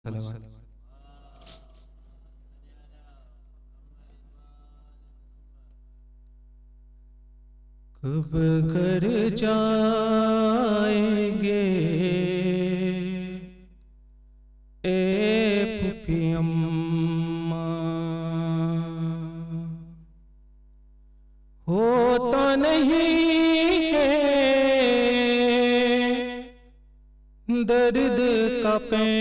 सलावत। कब घर जाएंगे ए फूफी अम्मा, होता नहीं है दर्द का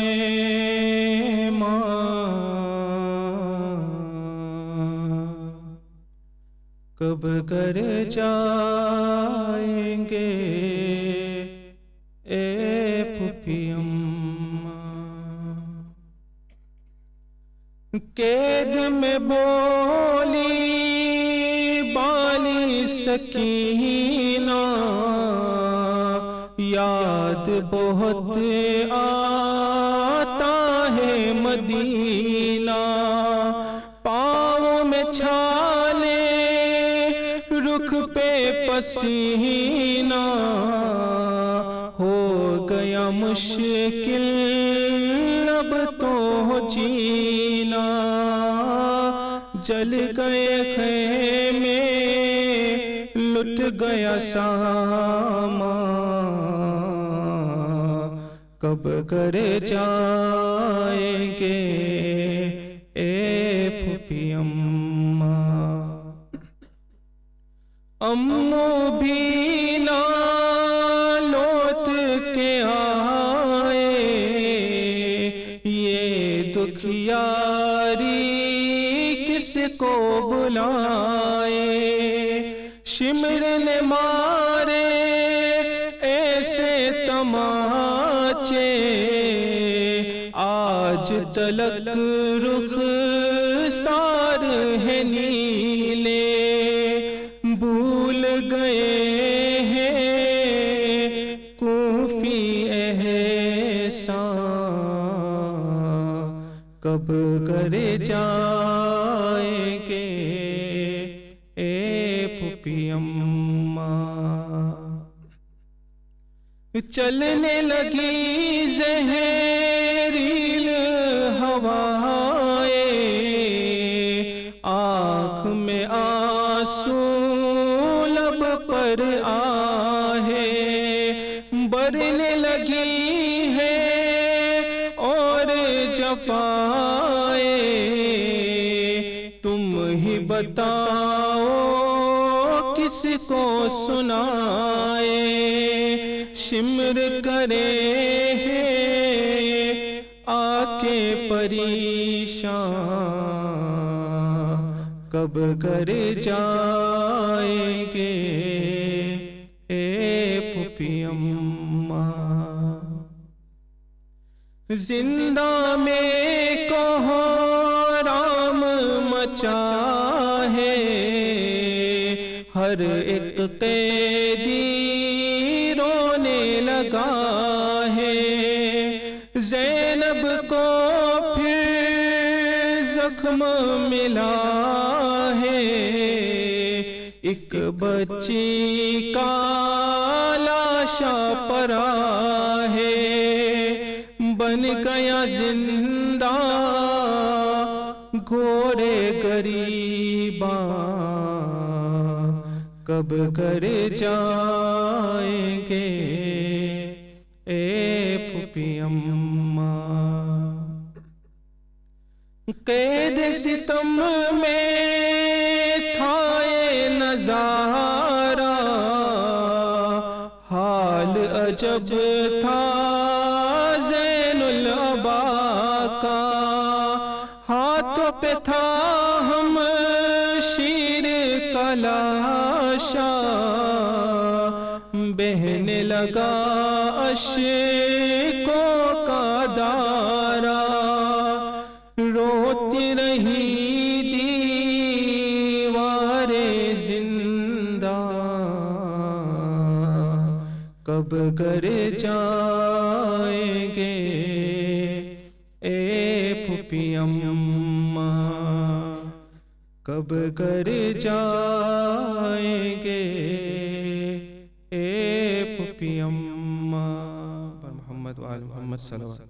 पैमां, कब घर जाएंगे ए फूफी अम्मा। कैद में बोली बाली सकीना, याद बहुत आता है मदीना। पाँव में छाले रुख पे पसीना, हो गया मुश्किल अब तो जीना। जल गए ख़ैमे लुट गया सामा, कब घर जाएंगे ए फूफी अम्मा। अम्मू भी ना लौट के आए, ये दुखियारी किसको बुलाए। शिमर ने मारे ऐसे तमाचे, आज तलक रुख सार है नीले। भूल गए हैं कूफी एहसान, कब घर जाएंगे ए फूफी अम्मा। चलने लगी ज़हरील हवाएं, आँख में आंसू लब पर आहे। बरने लगी है और जफाए, तुम ही बताओ किसको सुनाए। शिमर करे आके परेशान, कब घर जाएंगे ए फूफी अम्मा। जिंदा में कहो राम मचा है, हर एक कैदी रोने लगा है। ज़ैनब को फिर जख्म मिला है, एक बच्ची का लाशा पड़ा है। बन गया जिंदा घोड़े गरीबा, कब घर जाएंगे ए फूफी अम्मा। कैद सितम में था ये नजारा, हाल अजब था ज़ैनुल अबा का। हाथों पे था हम शीर का लाशा, बहने लगा अश्कों का धारा। रोती रही दीवारें जिंदा, कब घर जाएंगे ए फूफी अम्मा। कब घर जाएंगे ए फूफी अम्मा। मोहम्मद व आल मोहम्मद सल्लल्लाहु अलैहि वसल्लम।